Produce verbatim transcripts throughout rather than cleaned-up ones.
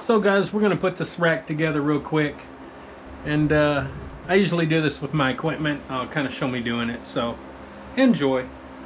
So guys, we're going to put this rack together real quick. And uh, I usually do this with my equipment. I'll kind of show me doing it. So enjoy.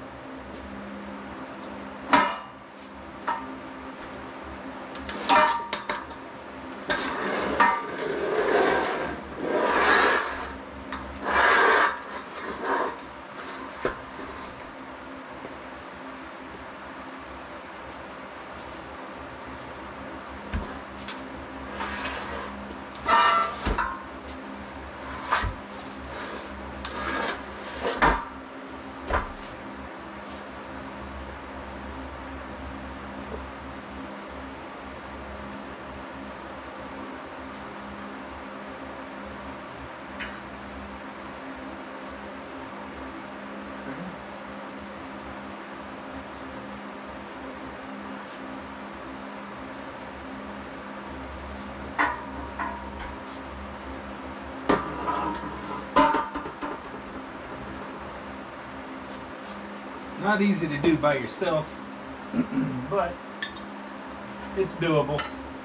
Not easy to do by yourself, but it's doable.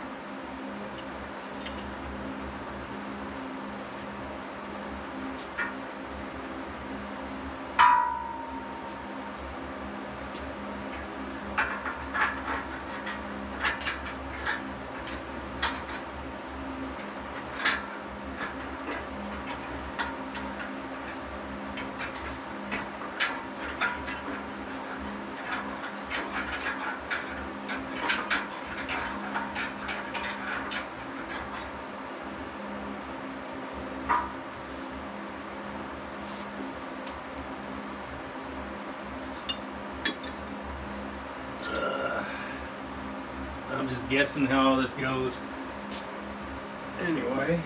I'm just guessing how all this goes. Anyway.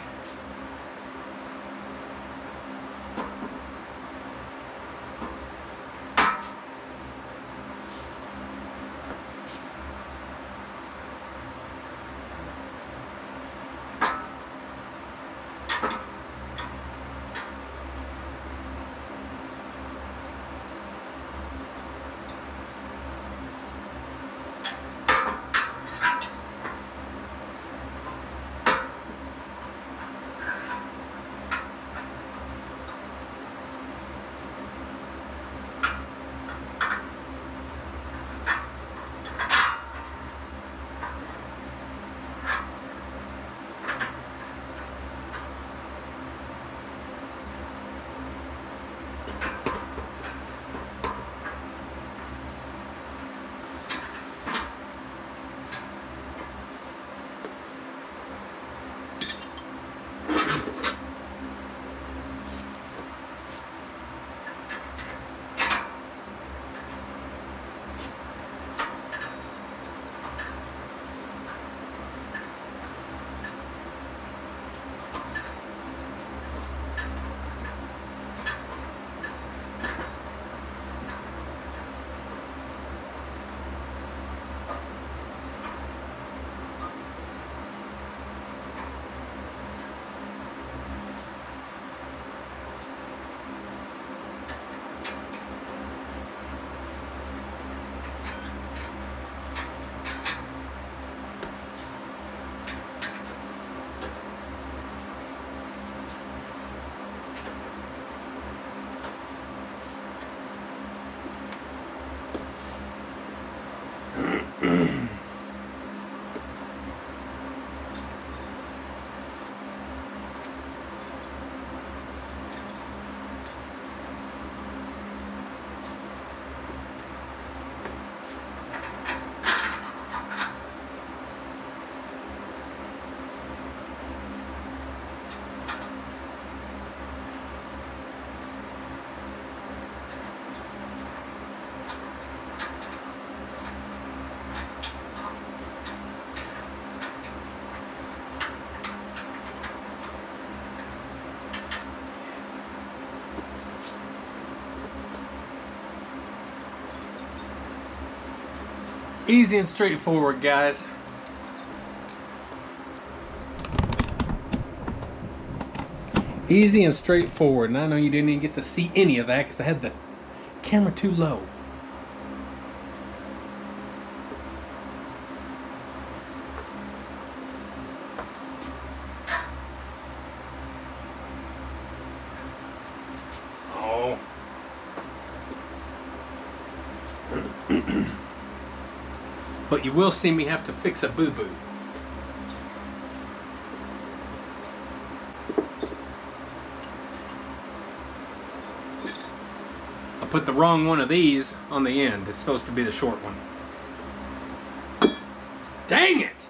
Easy and straightforward, guys. Easy and straightforward. And I know you didn't even get to see any of that because I had the camera too low. but you will see me have to fix a boo-boo. I put the wrong one of these on the end. It's supposed to be the short one. Dang it!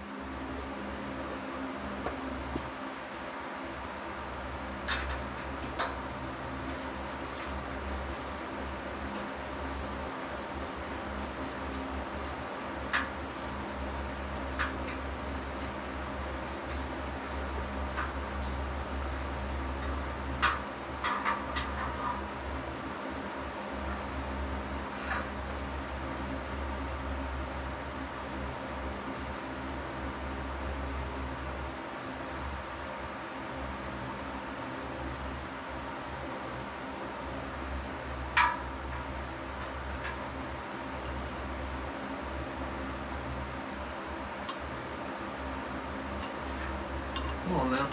Come on now.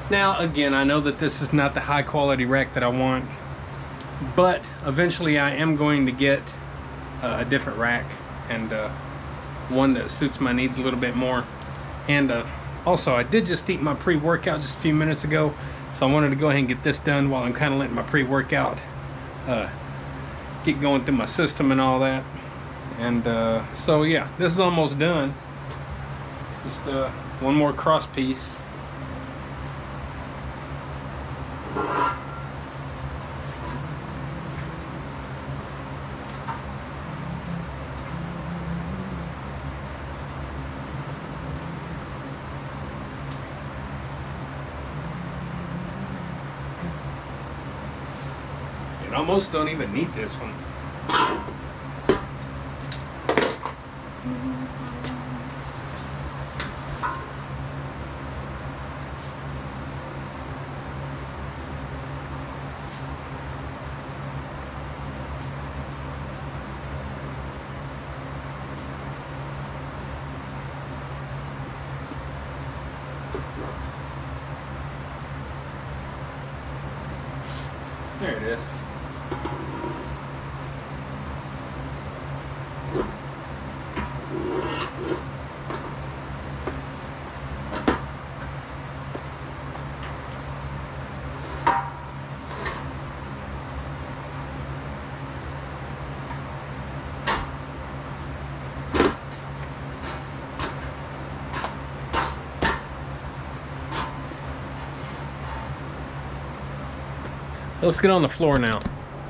Now, again, I know that this is not the high quality rack that I want, but eventually I am going to get uh, a different rack, and uh, one that suits my needs a little bit more. And uh, also, I did just eat my pre-workout just a few minutes ago, so I wanted to go ahead and get this done while I'm kind of letting my pre-workout uh, get going through my system and all that. And uh, so yeah, this is almost done. Just uh, one more cross piece. And almost don't even need this one. There it is. Let's get on the floor now.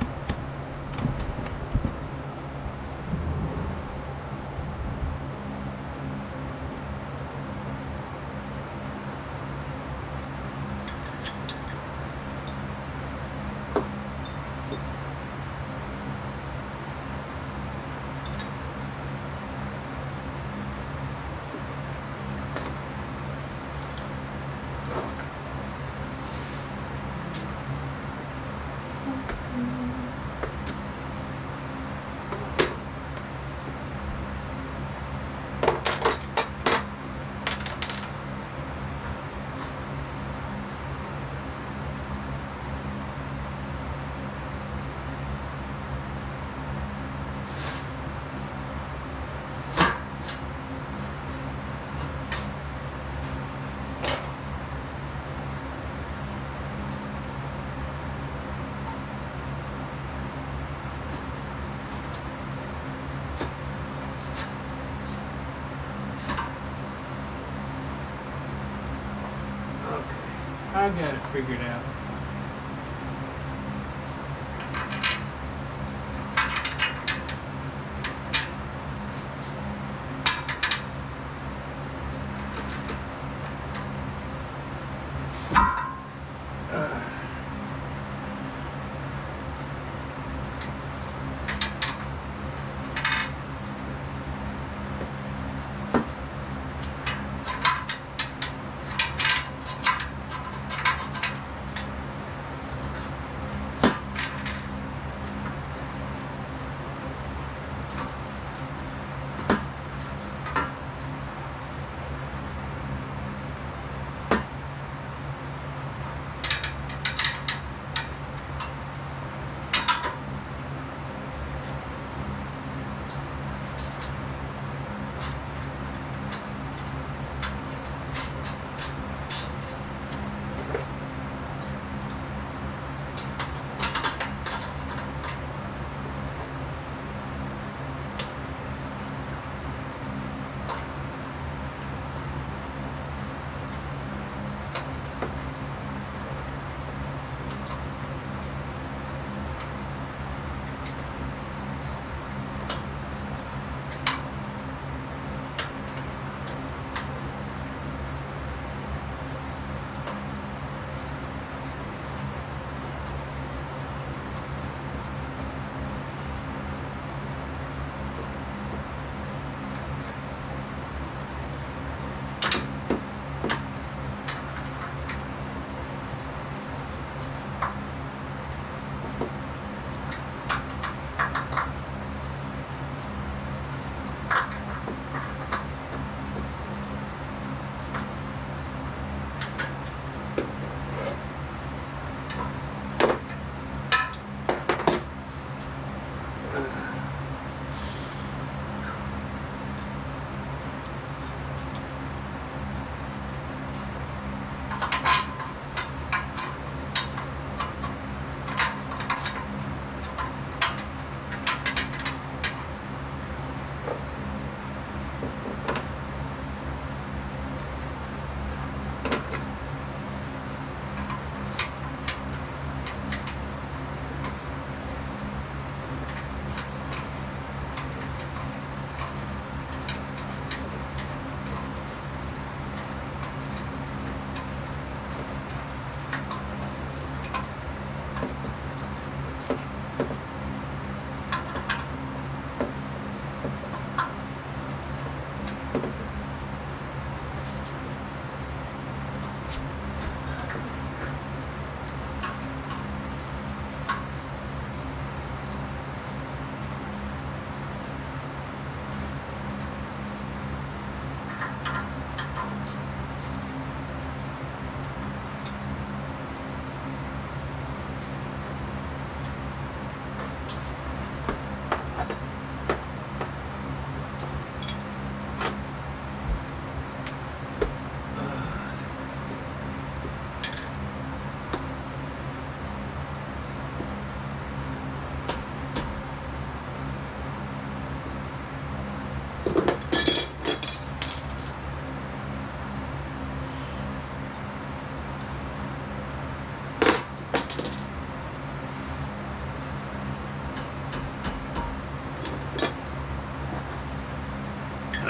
I got it figured out.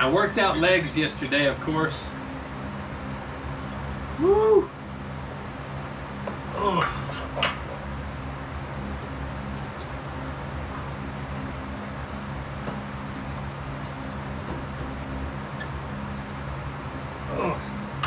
I worked out legs yesterday, of course. Woo! Oh. Oh.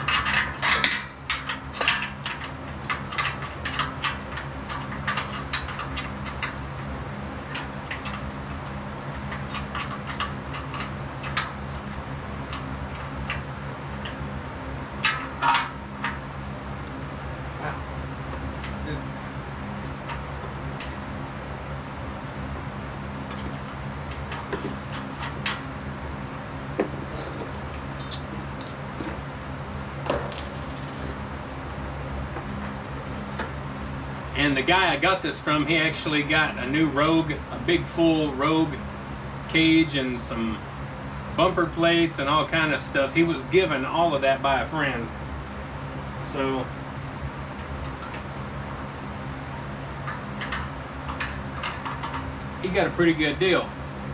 And the guy I got this from, he actually got a new Rogue, a big full Rogue cage and some bumper plates and all kind of stuff. He was given all of that by a friend. So he got a pretty good deal.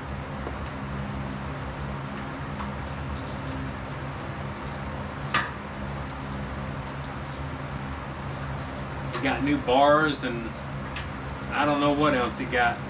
He got new bars and I don't know what else he got.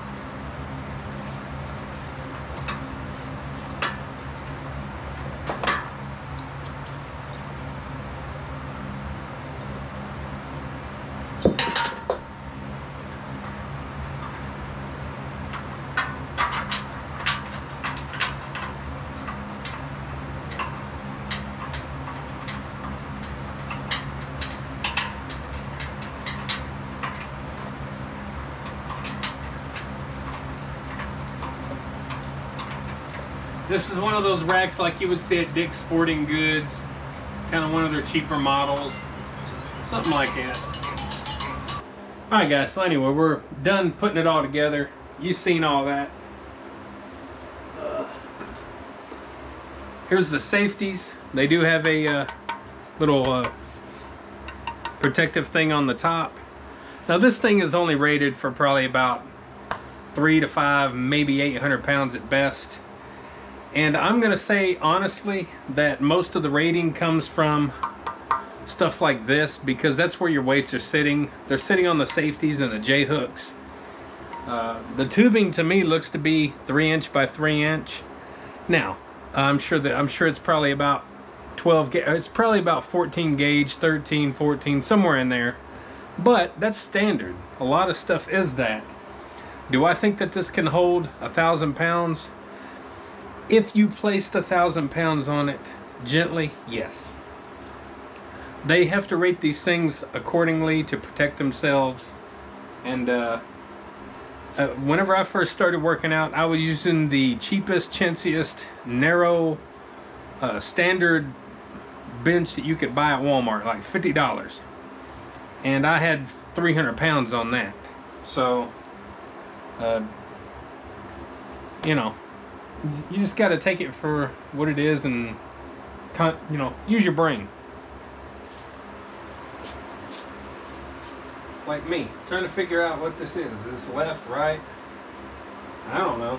This is one of those racks like you would see at Dick's Sporting Goods, kind of one of their cheaper models, something like that. Alright guys, so anyway, we're done putting it all together. You've seen all that. Uh, here's the safeties. They do have a uh, little uh, protective thing on the top. Now this thing is only rated for probably about three to five, maybe eight hundred pounds at best. And I'm gonna say honestly that most of the rating comes from stuff like this, because that's where your weights are sitting. They're sitting on the safeties and the J hooks. Uh, the tubing to me looks to be three inch by three inch. Now I'm sure that I'm sure it's probably about twelve. It's probably about fourteen gauge, thirteen, fourteen, somewhere in there. But that's standard. A lot of stuff is that. Do I think that this can hold a thousand pounds? If you placed a thousand pounds on it gently, yes. They have to rate these things accordingly to protect themselves. And uh, uh, whenever I first started working out, I was using the cheapest, chintziest, narrow, uh, standard bench that you could buy at Walmart, like fifty dollars. And I had three hundred pounds on that. So, uh, you know, you just got to take it for what it is and, you know, use your brain. Like me, trying to figure out what this is. Is this left, right? I don't know.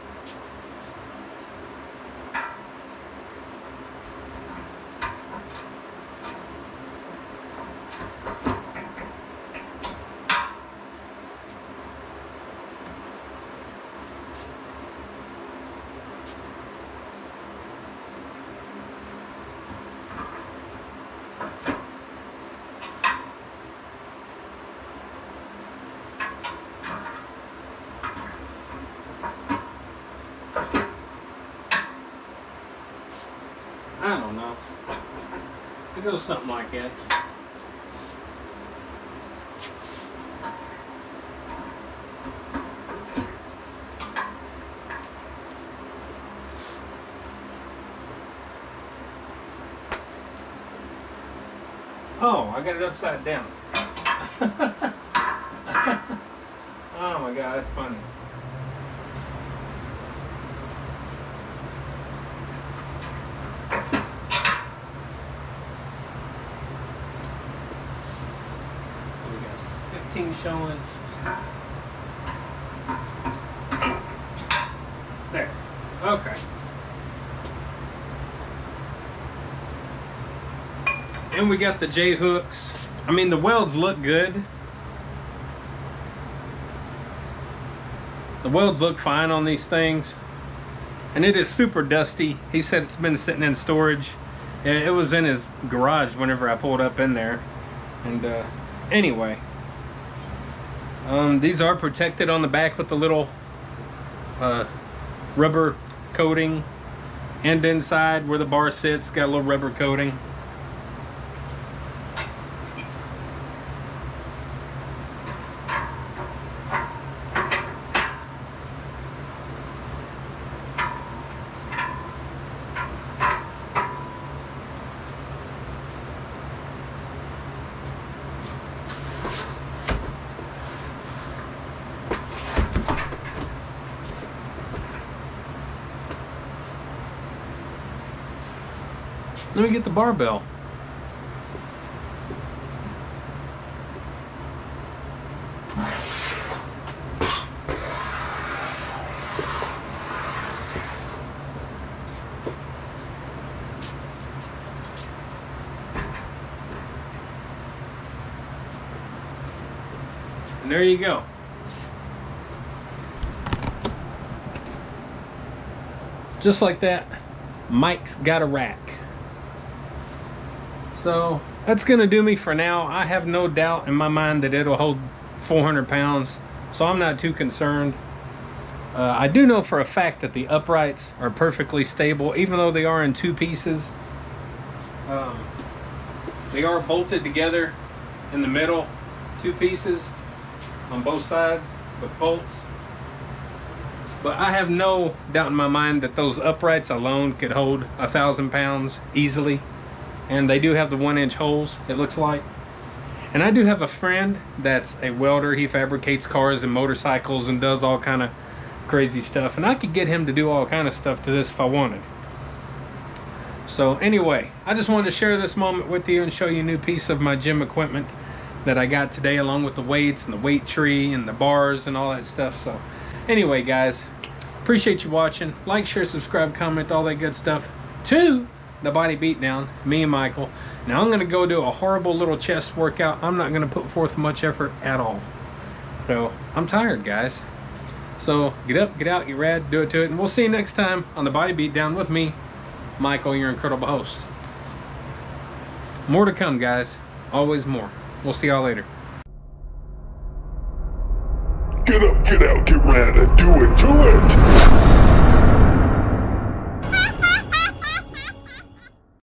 I don't know. It goes something like that. Oh, I got it upside down. Oh my God, that's funny. fifteen showing. There. Okay. And we got the J hooks. I mean, the welds look good. The welds look fine on these things. And it is super dusty. He said it's been sitting in storage. It was in his garage whenever I pulled up in there. And uh, anyway, um, these are protected on the back with the little uh, rubber coating. And inside where the bar sits, got a little rubber coating. Let me get the barbell. And there you go. Just like that, Mike's got a rack. So that's gonna do me for now. I have no doubt in my mind that it'll hold four hundred pounds, so I'm not too concerned. Uh, I do know for a fact that the uprights are perfectly stable, even though they are in two pieces. Um, they are bolted together in the middle, two pieces on both sides with bolts. But I have no doubt in my mind that those uprights alone could hold a thousand pounds easily. And they do have the one inch holes, it looks like. And I do have a friend that's a welder. He fabricates cars and motorcycles and does all kind of crazy stuff. And I could get him to do all kind of stuff to this if I wanted. So anyway, I just wanted to share this moment with you and show you a new piece of my gym equipment that I got today, along with the weights and the weight tree and the bars and all that stuff. So anyway, guys, appreciate you watching. Like, share, subscribe, comment, all that good stuff. Two, The Body Beatdown, me and Michael. Now I'm going to go do a horrible little chest workout. I'm not going to put forth much effort at all. So I'm tired, guys. So get up, get out, get rad, do it to it. And we'll see you next time on The Body Beatdown with me, Michael, your incredible host. More to come, guys. Always more. We'll see y'all later. Get up, get out, get rad, and do it, do it!